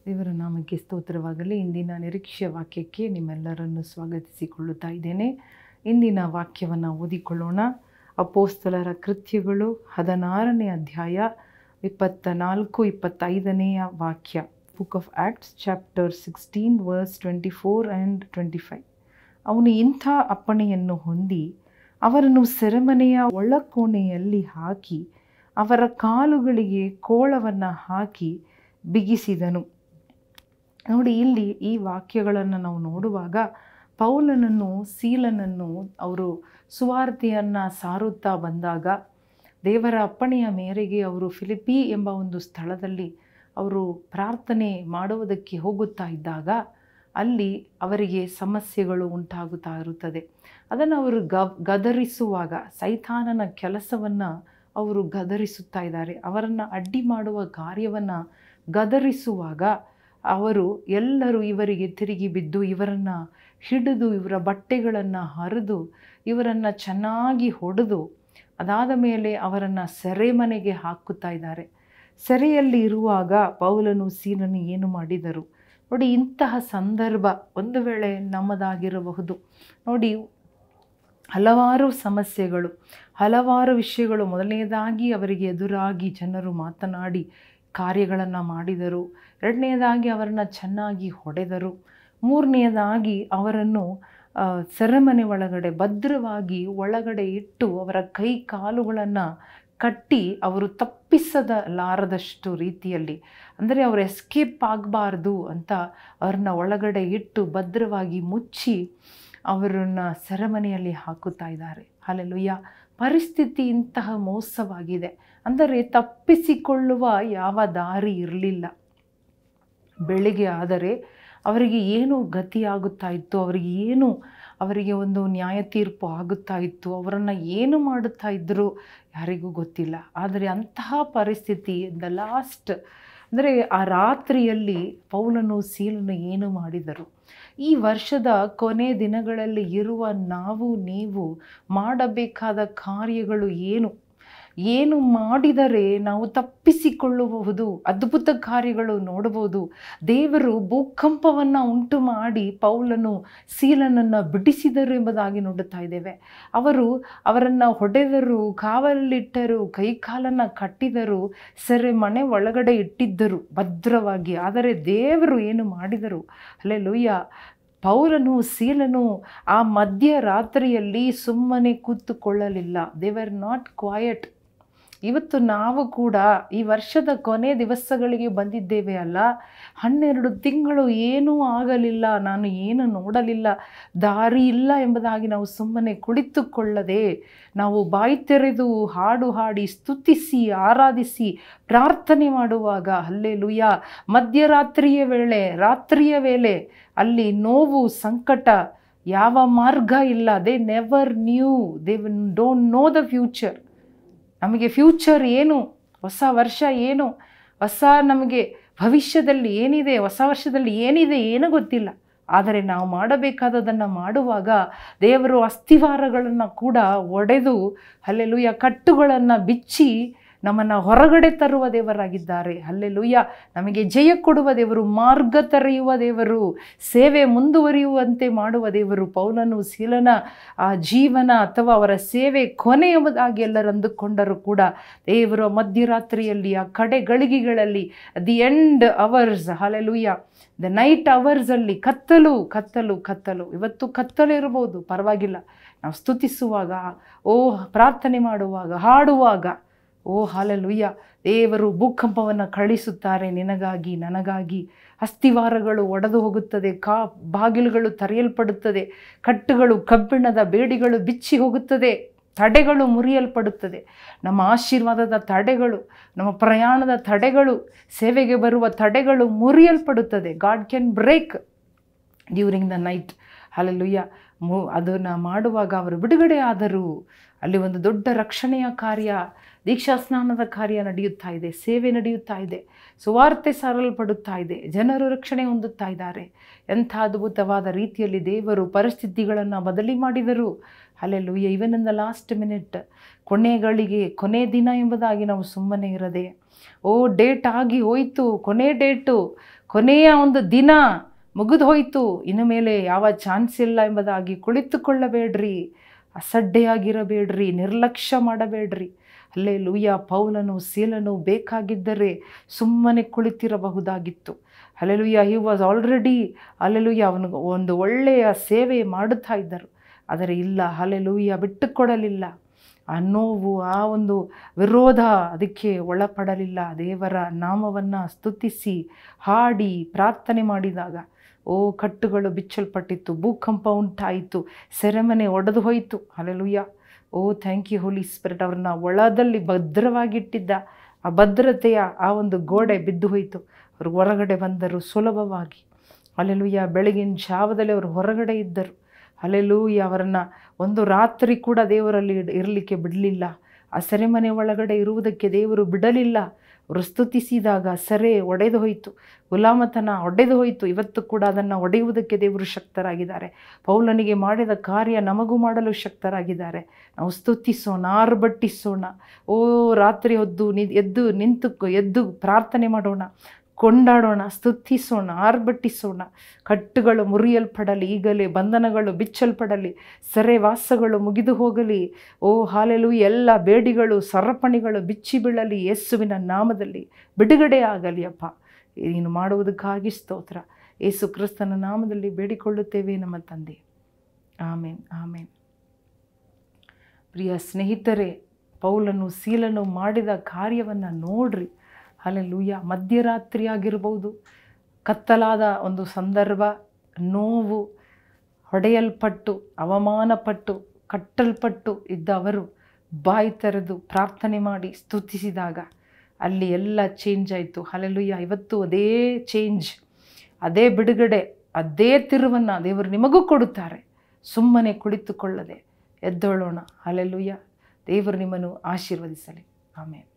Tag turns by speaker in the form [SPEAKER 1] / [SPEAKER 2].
[SPEAKER 1] ದೇವರ ನಾಮಕ್ಕೆ ಸ್ತೋತ್ರವಾಗಲಿ. ಇಂದಿನ ನಿರೀಕ್ಷೆಯ ವಾಕ್ಯಕ್ಕೆ ನಿಮ್ಮೆಲ್ಲರನ್ನು ಸ್ವಾಗತಿಸಿಕೊಳ್ಳುತ್ತಾ ಇದ್ದೇನೆ. ಇಂದಿನ ವಾಕ್ಯವನ್ನು ಓದಿಕೊಳ್ಳೋಣ. ಅಪೋಸ್ತಲರ ಕೃತ್ಯಗಳು 16ನೇ ಅಧ್ಯಾಯ 24-25 ವಾಕ್ಯ. Book of acts chapter 16 verse 24 and 25. ಅವನು ಇಂಥ ಅಪ್ಪಣೆಯನ್ನು ಹೊಂದಿ ಅವರನ್ನು ಸೆರೆಮನೆಯ ಒಳಕೋಣೆಯಲ್ಲಿ ಹಾಕಿ ಅವರ ಕಾಲುಗಳಿಗೆ ಕೋಳವನ್ನು ಹಾಕಿ ಬಿಗಿಸಿದನು. ನೋಡಿ, ಇಲ್ಲಿ ಈ ವಾಕ್ಯಗಳನ್ನು ನಾವು ನೋಡುವಾಗ ಪೌಲನನ್ನು ಸೀಲನನ್ನು ಅವರು ಸುವಾರ್ತೆಯನ್ನು ಸಾರುತ್ತಾ ಬಂದಾಗ ದೇವರ ಅಪ್ಪಣೆಯ ಮೇರೆಗೆ ಅವರು ಫಿಲಿಪ್ಪಿ ಎಂಬ ಒಂದು ಸ್ಥಳದಲ್ಲಿ ಅವರು ಪ್ರಾರ್ಥನೆ ಮಾಡುವುದಕ್ಕೆ ಹೋಗುತ್ತಾ ಇದ್ದಾಗ ಅಲ್ಲಿ ಅವರಿಗೆ ಸಮಸ್ಯೆಗಳು ಉಂಟಾಗುತ್ತಾ ಇರುತ್ತದೆ. ಅದನ್ನು ಅವರು ಗದರಿಸುವಾಗ ಸೈತಾನನ ಕೆಲಸವನ್ನು ಅವರು ಗದರಿಸುತ್ತಾ ಇದ್ದಾರೆ. ಅವರನ್ನು ಅಡ್ಡಿ ಮಾಡುವ ಕಾರ್ಯವನ್ನು ಗದರಿಸುವಾಗ ಅವರು ಎಲ್ಲರೂ ಇವರಿಗೆ ತಿರುಗಿ ಬಿದ್ದು ಇವರನ್ನು ಹಿಡಿದು ಇವರ ಬಟ್ಟೆಗಳನ್ನು ಹರಿದು ಇವರನ್ನು ಚೆನ್ನಾಗಿ ಹೊಡೆದು ಅದಾದ ಮೇಲೆ ಅವರನ್ನು ಸೆರೆಮನೆಗೆ ಹಾಕುತ್ತಾ ಇದ್ದಾರೆ. ಸೆರೆಯಲ್ಲಿ ಇರುವಾಗ ಪೌಲನು ಸೀಲನು ಏನು ಮಾಡಿದರು ನೋಡಿ. ಇಂತಹ ಸಂದರ್ಭ ಒಂದು ವೇಳೆ ನಮ್ಮದಾಗಿರಬಹುದು. ನೋಡಿ, ಹಲವಾರು ಸಮಸ್ಯೆಗಳು, ಹಲವಾರು ವಿಷಯಗಳು. ಮೊದಲನೇದಾಗಿ ಅವರಿಗೆ ಎದುರಾಗಿ ಜನರು ಮಾತನಾಡಿ ಕಾರ್ಯಗಳನ್ನು ಮಾಡಿದರು. ಎರಡನೇದಾಗಿ ಅವರನ್ನು ಚೆನ್ನಾಗಿ ಹೊಡೆದರು. ಮೂರನೆಯದಾಗಿ ಅವರನ್ನು ಸೆರೆಮನೆ ಒಳಗಡೆ ಭದ್ರವಾಗಿ ಒಳಗಡೆ ಇಟ್ಟು ಅವರ ಕೈ ಕಾಲುಗಳನ್ನು ಕಟ್ಟಿ ಅವರು ತಪ್ಪಿಸಲಾರದಷ್ಟು ರೀತಿಯಲ್ಲಿ, ಅಂದರೆ ಅವರು ಎಸ್ಕೇಪ್ ಆಗಬಾರ್ದು ಅಂತ ಅವ್ರನ್ನ ಒಳಗಡೆ ಇಟ್ಟು ಭದ್ರವಾಗಿ ಮುಚ್ಚಿ ಅವರನ್ನು ಸೆರೆಮನೆಯಲ್ಲಿ ಹಾಕುತ್ತಾ ಇದ್ದಾರೆ. ಹಲ್ಲೆಲೂಯಾ. ಪರಿಸ್ಥಿತಿ ಇಂತಹ ಮೋಸವಾಗಿದೆ. ಅಂದರೆ ತಪ್ಪಿಸಿಕೊಳ್ಳುವ ಯಾವ ದಾರಿ ಇರಲಿಲ್ಲ. ಬೆಳಿಗ್ಗೆ ಆದರೆ ಅವರಿಗೆ ಏನು ಗತಿಯಾಗುತ್ತಾ ಇತ್ತು, ಅವರಿಗೆ ಒಂದು ನ್ಯಾಯ ತೀರ್ಪು ಆಗುತ್ತಾ ಇತ್ತು, ಅವರನ್ನು ಏನು ಮಾಡುತ್ತಾ ಇದ್ದರು ಯಾರಿಗೂ ಗೊತ್ತಿಲ್ಲ. ಆದರೆ ಅಂತಹ ಪರಿಸ್ಥಿತಿ ಲಾಸ್ಟ್ ಅಂದರೆ ಆ ರಾತ್ರಿಯಲ್ಲಿ ಪೌಲನು ಸೀಲನು ಏನು ಮಾಡಿದರು. ಈ ವರ್ಷದ ಕೊನೆ ದಿನಗಳಲ್ಲಿ ಇರುವ ನೀವು ಮಾಡಬೇಕಾದ ಕಾರ್ಯಗಳು ಏನು ಮಾಡಿದರೆ ನಾವು ತಪ್ಪಿಸಿಕೊಳ್ಳಬಹುದು, ಅದ್ಭುತ ಕಾರ್ಯಗಳು ನೋಡಬಹುದು. ದೇವರು ಭೂಕಂಪವನ್ನು ಉಂಟು ಮಾಡಿ ಪೌಲನು ಸೀಲನನ್ನು ಬಿಡಿಸಿದರು ಎಂಬುದಾಗಿ ನೋಡುತ್ತಾ ಇದ್ದೇವೆ. ಅವರನ್ನು ಹೊಡೆದರು, ಕಾವಲಿಟ್ಟರು, ಕೈಕಾಲನ್ನು ಕಟ್ಟಿದರು, ಸೆರೆಮನೆ ಒಳಗಡೆ ಇಟ್ಟಿದ್ದರು ಭದ್ರವಾಗಿ. ಆದರೆ ದೇವರು ಏನು ಮಾಡಿದರು. ಹಲ್ಲೆಲೂಯಾ. ಪೌಲನು ಸೀಲನು ಆ ಮಧ್ಯರಾತ್ರಿಯಲ್ಲಿ ಸುಮ್ಮನೆ ಕೂತುಕೊಳ್ಳಲಿಲ್ಲ. They were not quiet. ಇವತ್ತು ನಾವು ಕೂಡ ಈ ವರ್ಷದ ಕೊನೆ ದಿವಸಗಳಿಗೆ ಬಂದಿದ್ದೇವೆ ಅಲ್ಲ. 12 ತಿಂಗಳು ಏನೂ ಆಗಲಿಲ್ಲ, ನಾನು ಏನು ನೋಡಲಿಲ್ಲ, ದಾರಿ ಇಲ್ಲ ಎಂಬುದಾಗಿ ನಾವು ಸುಮ್ಮನೆ ಕುಳಿತುಕೊಳ್ಳದೆ ನಾವು ಬಾಯಿ ತೆರೆದು ಹಾಡು ಹಾಡಿ ಸ್ತುತಿಸಿ ಆರಾಧಿಸಿ ಪ್ರಾರ್ಥನೆ ಮಾಡುವಾಗ ಹಲ್ಲೆಲೂಯಾ, ರಾತ್ರಿಯ ವೇಳೆ ಅಲ್ಲಿ ನೋವು, ಸಂಕಟ, ಯಾವ ಮಾರ್ಗ ಇಲ್ಲ. They never knew, they don't know the future. ನಮಗೆ ಫ್ಯೂಚರ್ ಏನು, ಹೊಸ ವರ್ಷ ಏನು, ನಮಗೆ ಭವಿಷ್ಯದಲ್ಲಿ ಏನಿದೆ, ಹೊಸ ವರ್ಷದಲ್ಲಿ ಏನಿದೆ ಏನೂ ಗೊತ್ತಿಲ್ಲ. ಆದರೆ ನಾವು ಮಾಡಬೇಕಾದದನ್ನು ಮಾಡುವಾಗ ದೇವರು ಅಸ್ಥಿವಾರಗಳನ್ನು ಕೂಡ ಒಡೆದು ಹಲ್ಲೆಲೂಯಾ ಕಟ್ಟುಗಳನ್ನು ಬಿಚ್ಚಿ ನಮ್ಮನ್ನು ಹೊರಗಡೆ ತರುವ ದೇವರಾಗಿದ್ದಾರೆ. ಹಲ್ಲೆಲೂಯಾ. ನಮಗೆ ಜಯ ಕೊಡುವ ದೇವರು, ಮಾರ್ಗ ತೆರೆಯುವ ದೇವರು, ಸೇವೆ ಮುಂದುವರಿಯುವಂತೆ ಮಾಡುವ ದೇವರು. ಪೌಲನು ಸೀಲನ ಆ ಜೀವನ ಅಥವಾ ಅವರ ಸೇವೆ ಕೊನೆ ಎಂಬುದಾಗಿ ಎಲ್ಲರೂ ಅಂದುಕೊಂಡರೂ ಕೂಡ ದೇವರು ಮಧ್ಯರಾತ್ರಿಯಲ್ಲಿ ಆ ಕಡೆ ಗಳಿಗೆಗಳಲ್ಲಿ the end hours, hallelujah, the night ಅವರ್ಸಲ್ಲಿ ಕತ್ತಲು. ಇವತ್ತು ಕತ್ತಲು ಇರಬಹುದು, ಪರವಾಗಿಲ್ಲ. ನಾವು ಸ್ತುತಿಸುವಾಗ, ಪ್ರಾರ್ಥನೆ ಮಾಡುವಾಗ, ಹಾಡುವಾಗ, ಹಲ್ಲೆಲೂಯಾ, ದೇವರು ಭೂಕಂಪವನ್ನು ಕಳಿಸುತ್ತಾರೆ ನಿನಗಾಗಿ, ನನಗಾಗಿ. ಅಸ್ಥಿವಾರಗಳು ಒಡೆದು ಹೋಗುತ್ತದೆ, ಬಾಗಿಲುಗಳು ತೆರೆಯಲ್ಪಡುತ್ತದೆ, ಕಟ್ಟುಗಳು, ಕಬ್ಬಿಣದ ಬೇಡಿಗಳು ಬಿಚ್ಚಿ ಹೋಗುತ್ತದೆ, ತಡೆಗಳು ಮುರಿಯಲ್ಪಡುತ್ತದೆ. ನಮ್ಮ ಆಶೀರ್ವಾದದ ತಡೆಗಳು, ನಮ್ಮ ಪ್ರಯಾಣದ ತಡೆಗಳು, ಸೇವೆಗೆ ಬರುವ ತಡೆಗಳು ಮುರಿಯಲ್ಪಡುತ್ತದೆ. God can break during the night. Hallelujah. ಅದನ್ನು ಮಾಡುವಾಗ ಅವರು ಬಿಡುಗಡೆ ಆದರು. ಅಲ್ಲಿ ಒಂದು ದೊಡ್ಡ ರಕ್ಷಣೆಯ ಕಾರ್ಯ, ದೀಕ್ಷಾ ಸ್ನಾನದ ಕಾರ್ಯ ನಡೆಯುತ್ತಾ ಇದೆ, ಸೇವೆ ನಡೆಯುತ್ತಾ ಇದೆ, ಸುವಾರ್ತೆ ಸಾರಲ್ಪಡುತ್ತಾ ಇದೆ, ಜನರು ರಕ್ಷಣೆ ಹೊಂದುತ್ತಾ ಇದ್ದಾರೆ. ಎಂಥ ಅದ್ಭುತವಾದ ರೀತಿಯಲ್ಲಿ ದೇವರು ಪರಿಸ್ಥಿತಿಗಳನ್ನು ಬದಲಿ ಮಾಡಿದರು. Hallelujah. Even in the last minute, ಕೊನೆ ದಿನ ಎಂಬುದಾಗಿ ನಾವು ಸುಮ್ಮನೆ ಇರದೆ, ಡೇಟ್ ಆಗಿ ಹೋಯಿತು, ಕೊನೆ ಡೇಟು, ಕೊನೆಯ ಒಂದು ದಿನ ಮುಗಿದು ಹೋಯಿತು, ಇನ್ನು ಮೇಲೆ ಯಾವ ಚಾನ್ಸ್ ಇಲ್ಲ ಎಂಬುದಾಗಿ ಕುಳಿತುಕೊಳ್ಳಬೇಡ್ರಿ, ಅಸಡ್ಡೆಯಾಗಿರಬೇಡ್ರಿ, ನಿರ್ಲಕ್ಷ್ಯ ಮಾಡಬೇಡ್ರಿ. ಹಲ್ಲೆಲೂಯಾ. ಪೌಲನು ಸೀಲನು ಬೇಕಾಗಿದ್ದರೆ ಸುಮ್ಮನೆ ಕುಳಿತಿರಬಹುದಾಗಿತ್ತು. Hallelujah. He was already hallelujah ಅವನಿಗೆ ಒಂದು ಒಳ್ಳೆಯ ಸೇವೆ ಮಾಡುತ್ತಾ ಇದ್ದರು. ಆದರೆ ಇಲ್ಲ, ಹಲ್ಲೆಲೂಯಾ, ಬಿಟ್ಟುಕೊಡಲಿಲ್ಲ. ಆ ನೋವು, ಆ ಒಂದು ವಿರೋಧ ಅದಕ್ಕೆ ಒಳಪಡಲಿಲ್ಲ. ದೇವರ ನಾಮವನ್ನು ಸ್ತುತಿಸಿ ಹಾಡಿ ಪ್ರಾರ್ಥನೆ ಮಾಡಿದಾಗ ಕಟ್ಟುಗಳು ಬಿಚ್ಚಲ್ಪಟ್ಟಿತ್ತು, ಭೂಕಂಪ ಉಂಟಾಯಿತು, ಸೆರೆಮನೆ ಒಡೆದು ಹೋಯಿತು. Hallelujah. Thank you holy spirit. ಅವ್ರನ್ನ ಒಳದಲ್ಲಿ ಭದ್ರವಾಗಿಟ್ಟಿದ್ದ ಆ ಭದ್ರತೆಯ ಆ ಒಂದು ಗೋಡೆ ಬಿದ್ದು ಹೋಯಿತು. ಅವರು ಹೊರಗಡೆ ಬಂದರು ಸುಲಭವಾಗಿ. ಹಲ್ಲೆಲೂಯಾ. ಬೆಳಗಿನ ಜಾವದಲ್ಲಿ ಅವರು ಹೊರಗಡೆ ಇದ್ದರು. ಹಲ್ಲೆಲೂಯಾ. ಅವರನ್ನು ಒಂದು ರಾತ್ರಿ ಕೂಡ ದೇವರಲ್ಲಿ ಇರಲಿಕ್ಕೆ ಬಿಡಲಿಲ್ಲ. ಆ ಸೆರೆಮನೆ ಒಳಗಡೆ ಇರುವುದಕ್ಕೆ ದೇವರು ಬಿಡಲಿಲ್ಲ. ಅವರು ಸ್ತುತಿಸಿದಾಗ ಸೆರೆ ಒಡೆದು ಹೋಯಿತು, ಗುಲಾಮತನ ಒಡೆದು ಹೋಯಿತು. ಇವತ್ತು ಕೂಡ ಅದನ್ನು ಒಡೆಯುವುದಕ್ಕೆ ದೇವರು ಶಕ್ತರಾಗಿದ್ದಾರೆ. ಪೌಲನಿಗೆ ಮಾಡಿದ ಕಾರ್ಯ ನಮಗೂ ಮಾಡಲು ಶಕ್ತರಾಗಿದ್ದಾರೆ. ನಾವು ಸ್ತುತಿಸೋಣ, ಆರ್ಭಟಿಸೋಣ. ರಾತ್ರಿ ಹೊದ್ದು ಎದ್ದು ಪ್ರಾರ್ಥನೆ ಮಾಡೋಣ, ಕೊಂಡಾಡೋಣ, ಸ್ತುತಿಸೋಣ, ಆರ್ಭಟಿಸೋಣ. ಕಟ್ಟುಗಳು ಮುರಿಯಲ್ಪಡಲಿ, ಈಗಲೇ ಬಂಧನಗಳು ಬಿಚ್ಚಲ್ಪಡಲಿ, ಸೆರೆವಾಸಗಳು ಮುಗಿದು ಹೋಗಲಿ. ಹಾಲೆಲೂಯಾ. ಎಲ್ಲ ಬೇಡಿಗಳು ಸರಪಣಿಗಳು ಬಿಚ್ಚಿ ಬೀಳಲಿ. ಯೇಸುವಿನ ನಾಮದಲ್ಲಿ ಬಿಡುಗಡೆ ಆಗಲಿ. ಅಪ್ಪ, ನೀನು ಮಾಡುವುದಕ್ಕಾಗಿ ಸ್ತೋತ್ರ. ಯೇಸು ಕ್ರಿಸ್ತನ ನಾಮದಲ್ಲಿ ಬೇಡಿಕೊಳ್ಳುತ್ತೇವೆ ನಮ್ಮ ತಂದೆ. ಆಮೇನ್, ಆಮೇನ್. ಪ್ರಿಯ ಸ್ನೇಹಿತರೆ, ಪೌಲನು ಸೀಲನು ಮಾಡಿದ ಕಾರ್ಯವನ್ನು ನೋಡ್ರಿ. ಹಲ್ಲೆಲೂಯಾ. ಮಧ್ಯರಾತ್ರಿ ಆಗಿರ್ಬೋದು, ಕತ್ತಲಾದ ಒಂದು ಸಂದರ್ಭ, ನೋವು, ಹೊಡೆಯಲ್ಪಟ್ಟು ಅವಮಾನಪಟ್ಟು ಕಟ್ಟಲ್ಪಟ್ಟು ಇದ್ದ ಅವರು ಬಾಯಿ ತೆರೆದು ಪ್ರಾರ್ಥನೆ ಮಾಡಿ ಸ್ತುತಿಸಿದಾಗ ಅಲ್ಲಿ ಎಲ್ಲ ಚೇಂಜ್ ಆಯಿತು. ಹಲ್ಲೆಲೂಯಾ. ಇವತ್ತು ಅದೇ ಚೇಂಜ್, ಅದೇ ಬಿಡುಗಡೆ, ಅದೇ ತಿರುವನ್ನು ದೇವರು ನಿಮಗೂ ಕೊಡುತ್ತಾರೆ. ಸುಮ್ಮನೆ ಕುಳಿತುಕೊಳ್ಳದೆ ಎದ್ದೋಳೋಣ. ಹಲ್ಲೆಲೂಯಾ. ದೇವರು ನಿಮ್ಮನ್ನು ಆಶೀರ್ವದಿಸಲಿ. ಆಮೇಲೆ